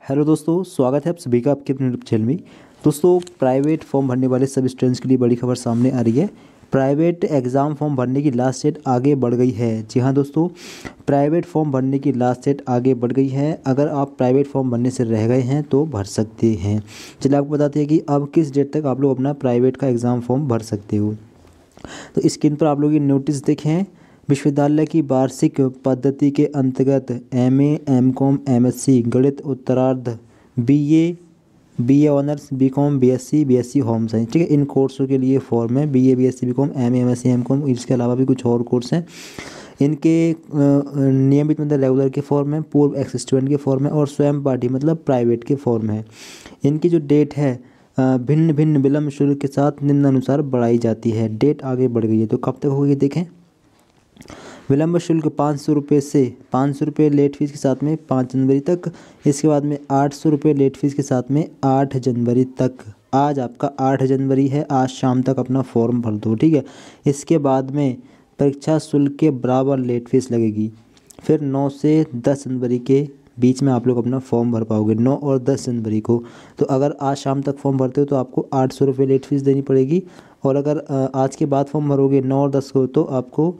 Hello दोस्तों, स्वागत है आप सभी का आपके अपने यूट्यूब चैनल में। दोस्तों, प्राइवेट फॉर्म भरने वाले सभी स्टूडेंट्स के लिए बड़ी खबर सामने आ रही है। प्राइवेट एग्ज़ाम फॉर्म भरने की लास्ट डेट आगे बढ़ गई है। जी हाँ दोस्तों, प्राइवेट फॉर्म भरने की लास्ट डेट आगे बढ़ गई है। अगर आप प्राइवेट फॉर्म भरने से रह गए हैं तो भर सकते हैं। चलिए आपको बताते हैं कि अब किस डेट तक आप लोग अपना प्राइवेट का एग्ज़ाम फॉर्म भर सकते हो। तो स्क्रीन पर आप लोग ये नोटिस देखें। विश्वविद्यालय की वार्षिक पद्धति के अंतर्गत एमए, एमकॉम, एमएससी, गणित उत्तरार्ध, BA, BA honours, B Com, BSc, BSc home science, ठीक है, इन कोर्सों के लिए फॉर्म है। BA, BSc, B Com, MA, MSc, M Com, इसके अलावा भी कुछ और कोर्स हैं। इनके नियमित मतलब रेगुलर के फॉर्म है, पूर्व एक्स स्टूडेंट के फॉर्म है और स्वयं पाठी मतलब प्राइवेट के फॉर्म है। इनकी जो डेट है भिन्न भिन्न विलम्ब शुल्क के साथ निम्नानुसार बढ़ाई जाती है। डेट आगे बढ़ गई है तो कब तक होगी देखें। विलम्ब शुल्क 500 रुपये से 500 रुपये लेट फीस के साथ में 5 जनवरी तक। इसके बाद में 800 रुपये लेट फीस के साथ में 8 जनवरी तक। आज आपका 8 जनवरी है, आज शाम तक अपना फॉर्म भर दो, ठीक है। इसके बाद में परीक्षा शुल्क के बराबर लेट फीस लगेगी। फिर 9 से 10 जनवरी के बीच में आप लोग अपना फॉर्म भर पाओगे, 9 और 10 जनवरी को। तो अगर आज शाम तक फॉर्म भरते हो तो आपको 800 रुपये लेट फीस देनी पड़ेगी। और अगर आज के बाद फॉर्म भरोगे 9 और 10 को तो आपको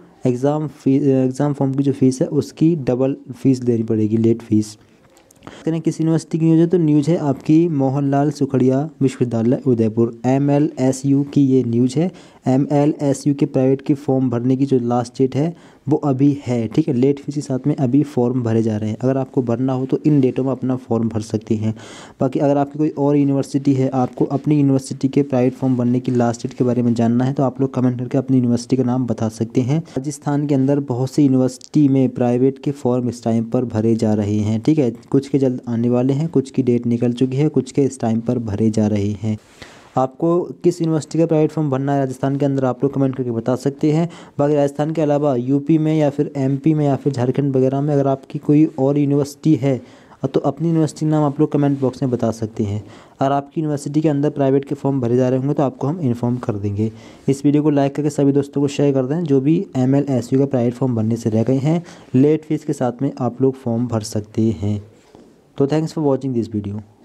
एग्ज़ाम फॉर्म की जो फ़ीस है उसकी डबल फ़ीस देनी पड़ेगी, लेट फ़ीस। करें किस यूनिवर्सिटी की न्यूज़ है तो न्यूज़ है आपकी मोहनलाल सुखड़िया विश्वविद्यालय उदयपुर, MLSU की ये न्यूज़ है। MLSU के प्राइवेट की फॉर्म भरने की जो लास्ट डेट है वो अभी है, ठीक है। लेट फीस के साथ में अभी फॉर्म भरे जा रहे हैं। अगर आपको भरना हो तो इन डेटों में अपना फॉर्म भर सकती हैं। बाकी अगर आपकी कोई और यूनिवर्सिटी है, आपको अपनी यूनिवर्सिटी के प्राइवेट फॉर्म भरने की लास्ट डेट के बारे में जानना है तो आप लोग कमेंट करके अपनी यूनिवर्सिटी का नाम बता सकते हैं। राजस्थान के अंदर बहुत सी यूनिवर्सिटी में प्राइवेट के फॉर्म इस टाइम पर भरे जा रहे हैं, ठीक है। कुछ के जल्द आने वाले हैं, कुछ की डेट निकल चुकी है, कुछ के इस टाइम पर भरे जा रहे हैं। आपको किस यूनिवर्सिटी का प्राइवेट फॉर्म भरना है राजस्थान के अंदर आप लोग कमेंट करके बता सकते हैं। बाकी राजस्थान के अलावा यूपी में या फिर एमपी में या फिर झारखंड वगैरह में अगर आपकी कोई और यूनिवर्सिटी है तो अपनी यूनिवर्सिटी का नाम आप लोग कमेंट बॉक्स में बता सकते हैं। अगर आपकी यूनिवर्सिटी के अंदर प्राइवेट के फॉर्म भरे जा रहे होंगे तो आपको हम इन्फॉर्म कर देंगे। इस वीडियो को लाइक करके सभी दोस्तों को शेयर कर दें जो भी MLSU का प्राइवेट फॉर्म भरने से रह गए हैं। लेट फीस के साथ में आप लोग फॉर्म भर सकते हैं। तो thanks for watching this video.